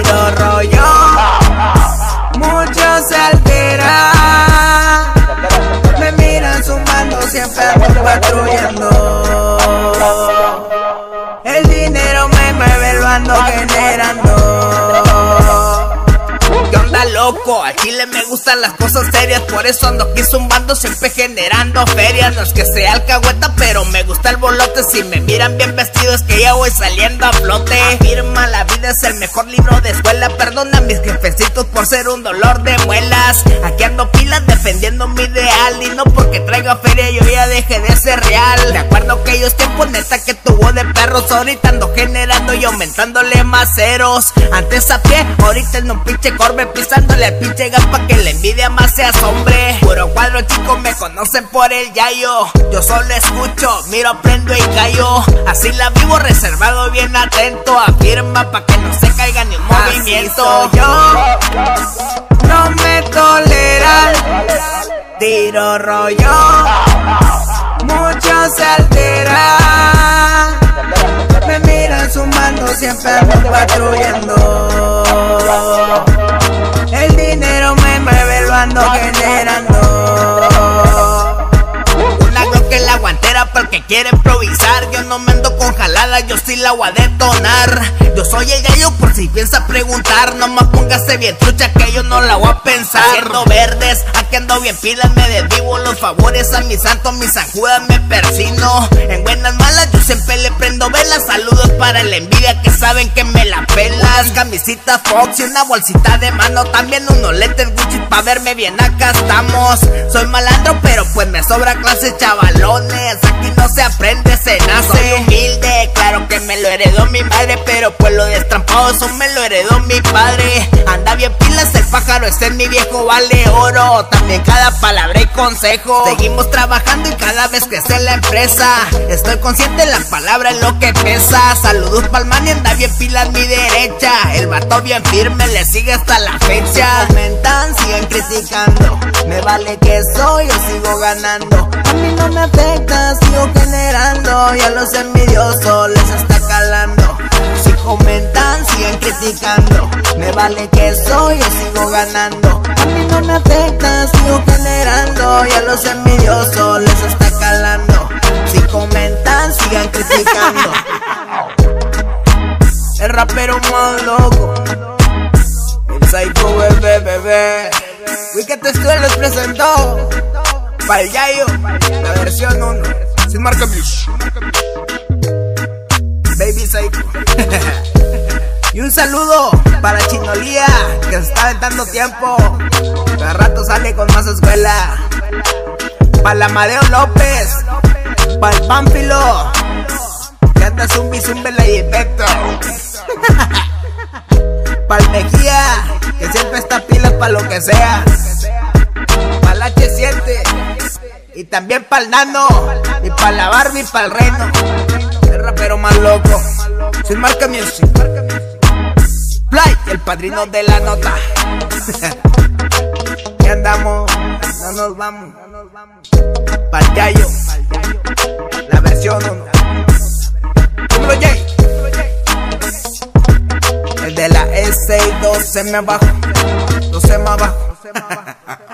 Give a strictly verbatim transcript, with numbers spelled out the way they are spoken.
tiro rollo, muchos se alteran, me miran sumando, siempre ando patrullando. El dinero me mueve, lo ando generando. ¿Qué onda, loco? A Chile me gustan las cosas serias, por eso ando aquí zumbando, siempre generando ferias. No es que sea alcahueta, pero me gusta el bolote. Si me miran bien vestido es que ya voy saliendo a flote. Afirma, la vida es el mejor libro de escuela. Perdona a mis jefecitos por ser un dolor de muelas. Aquí ando pilas defendiendo mi ideal, y no porque traiga feria yo ya dejé de ser real. De acuerdo a aquellos tiempos, neta que tuvo de perros. Ahorita ando generando y aumentándole más ceros. Antes a pie, ahorita en un pinche corbe, pisándole al pinche gas pa' que la envidia más se asombre. Puro cuadro chicos, me conocen por el yayo. Yo solo escucho, miro, aprendo y callo. Así la vivo, reservado, bien atento. Afirma pa' que no se caiga ni un movimiento. Así soy yo, no me toleran, tiro rollo, muchos se alteran, me miran sumando, siempre ando patrullando. El dinero me mueve, lo ando generando. Una Glock en la guantera para el que quiere improvisar. Yo no me ando con jalada, yo sí la voy a detonar. Yo soy el gallo por si piensa preguntar. No más póngase bien trucha que yo no la voy a pensar. Haciendo verdes, aquí ando bien pilas, me desvivo los favores a mi santo, mis sanjudas me persino. En buenas malas yo siempre le prendo velas. Saludos para la envidia que saben que me la pelas. Camisita Fox y una bolsita de mano, también unos lentes Gucci pa' verme bien, acá estamos. Soy malandro pero pues me sobra clase, chavalones. Aquí no se aprende, se nace. Soy humilde, claro que me lo heredó mi madre, pero pues lo destrampado eso me lo heredó mi padre. Anda bien pilas el pájaro, ese es mi viejo, vale oro. También cada palabra y consejo. Seguimos trabajando y cada vez crece la empresa. Estoy consciente, la palabra es lo que pesa. Saludos pa'l man y anda bien pilas mi derecha. El vato bien firme, le sigue hasta la fecha. Comentan, siguen criticando, me vale que soy, yo sigo ganando. A mí no me afecta, sigo generando. Y a los envidiosos les está calando. Si comentan, siguen criticando, me vale que soy, yo sigo ganando. A mí no me afecta, sigo generando. Y a los envidiosos les está calando. Si comentan, sigan criticando. El rapero más loco, el Psycho bebé, bebé. Wicked Studio los presentó pa'l yayo, la versión uno, sin marca Music, Baby Psycho. Y un saludo para Chinolía, que se está aventando tiempo. Cada rato sale con más escuela. Para Amadeo López, para el Pánfilo, que anda zumbi zumbela y efecto. Para el Mejía, que siempre está pila para lo que sea. Para el H siete, y también para el Nano, y para la Barbie, para el Reno. El rapero más loco, sin marca Music. Fly, el padrino de la nota. Ya andamos, no nos vamos. Pa'l yayo, la versión uno. Número J, el de la S seis, doce me abajo, doce más abajo.